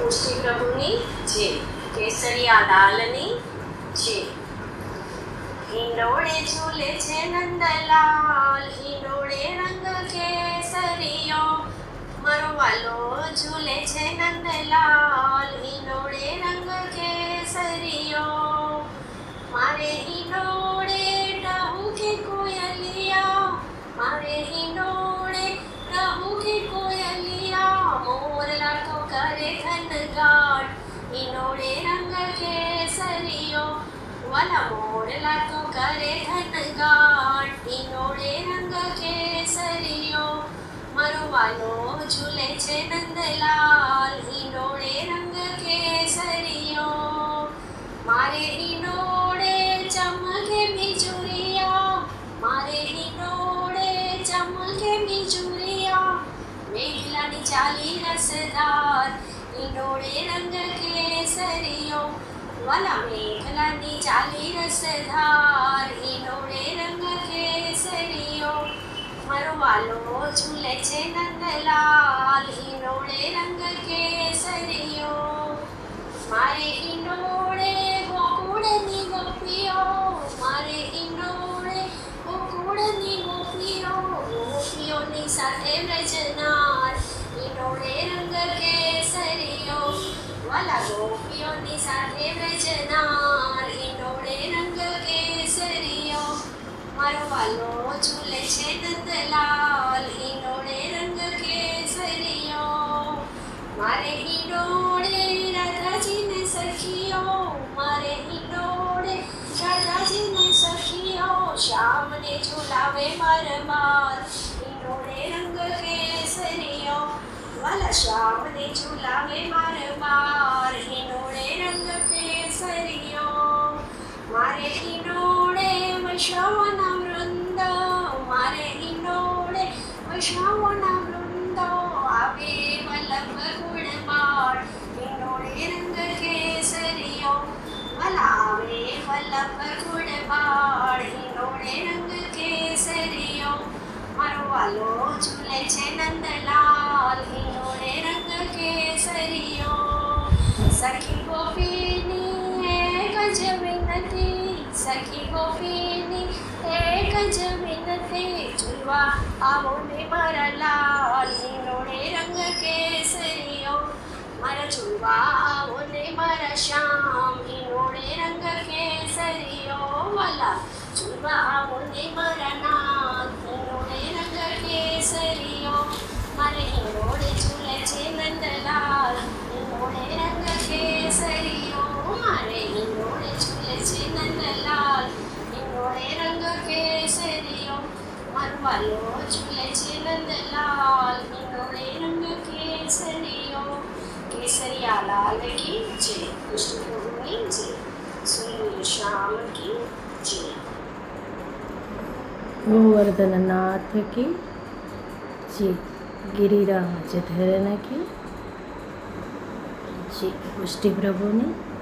પુષ્ટિ પ્રભુની જય, કેસરિયા લાલની જય। હિંડોળે ઝૂલે છે નંદલાલ, હિંડોળે રંગ કેસરિયો, મારો વાલો ઝૂલે છે નંદલાલ, હિંડોળે રંગ કેસરિયો। મારે હિંડોળે રહું કે કોયલિયા, મારે હિંડોળે રહું કે કોયલિયા, મોરલા તો કરે ઘનઘાટ, હિંડોળે રંગ કેસરિયો, વાલા મોરલા તો કરે ઘનઘાટ, હિંડોળે રંગ કેસરિયો, મારો વાલો ઝૂલે છે નંદલાલ, હિંડોળે રંગ કેસરિયો। મારે હિંડોળે ચમકે બીજુરિયા, મારે હિંડોળે ચમકે બીજુરિયા, મેઘલાની ચાલી રસધાર, હિંડોળે રંગ કેસરિયો, વાલા મેઘલાની ચાલી રસધાર, હિંડોળે રંગ કેસરિયો, મારો વાલો ઝૂલે છે નંદલાલ, હિંડોળે રંગ કેસરિયો। મારે હિંડોળે ગોકુળની ગોપીઓ, મારે હિંડોળે ગોકુળની ગોપીઓ, ગોપીઓની સાથે વ્રજનાર, હિંડોળે રંગ કેસરિયો, વાલા ગોપીઓની સાથે વ્રજનાર, હિંડોળે રંગ કેસરિયો, મારો વાલો ઝૂલે છે નંદલાલ, હિંડોળે રંગ કેસરિયો। મારે હિંડોળે રાધાજીને સખીઓ, મારે હિંડોળે રાધાજીને સખીઓ, શ્યામને ઝુલાવે મારમાર, હિંડોળે રંગ કેસરિયો, વાલા શ્યામને ઝુલાવે મારમાર, હિંડોળે રંગ કેસરિયો। મારે હિંડોળે વૈષ્ણવના વૃંદ, મારે હિંડોળે વૈષ્ણવના વૃંદ, આવે વલ્લભ ગુણમાળ, હિંડોળે રંગ કેસરિયો, વાલા આવે વલ્લભ ગુણમાળ, હિંડોળે રંગ કેસરિયો, મારો વાલો ઝૂલે છે નંદલાલ, હિંડોળે રંગ કેસરિયો। સખી ગોપીની એક જ વિનતી, સખી ગોપીની એક જ વિનતી, ઝૂલવા આવો ને મારા લાલ, હિંડોળે રંગ કેસરિયો, મારા ઝૂલવા આવો ને મારા શ્યામ, હિંડોળે રંગ કેસરિયો, વાલા ઝૂલવા આવો ને મારા નાથ, હિંડોળે રંગ કેસરિયો, મારે હિંડોળે ઝૂલે છે નંદલાલ, હિંડોળે રંગ કેસરિયો, મારે હિંડોળે ઝૂલે છે નંદલાલ, હિંડોળે રંગ કેસરિયો, મારો વાલો ઝૂલે છે નંદલાલ, હિંડોળે રંગ કેસરિયો। केसरिया लाल की जय, कृष्ण प्रभुनी जय, सुनील श्याम की जय, गोवर्धननाथ की जय, गिरिराज धरण की जय, पुष्टि प्रभुनी